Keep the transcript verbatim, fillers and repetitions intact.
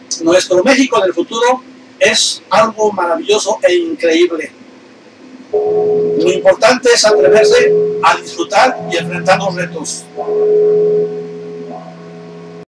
Nuestro México del futuro es algo maravilloso e increíble. Lo importante es atreverse a disfrutar y enfrentar los retos.